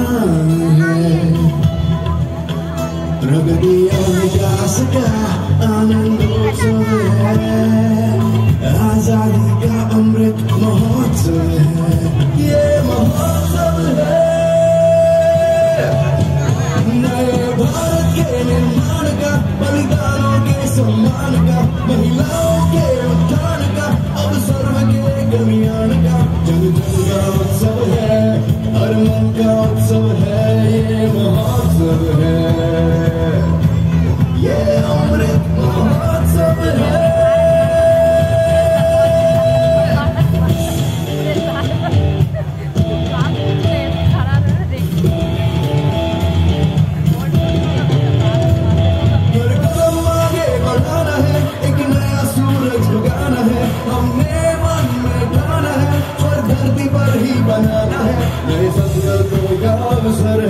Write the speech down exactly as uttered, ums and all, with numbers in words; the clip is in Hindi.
है। प्रगतियों में जा सका आनंदोत्सव है, आजादी का अमृत महोत्सव है, ये महोत्सव है। नए भारत के निर्माण का, बलिदानों के सम्मान का, महिलाओं के उत्थान का, अब सर्व के कल्याण का, जन जन का उत्सव है, हर मन का उत्सव है, ये महोत्सव है, ये अमृत महोत्सव है। बनाना है, नए संकल्पों का अवसर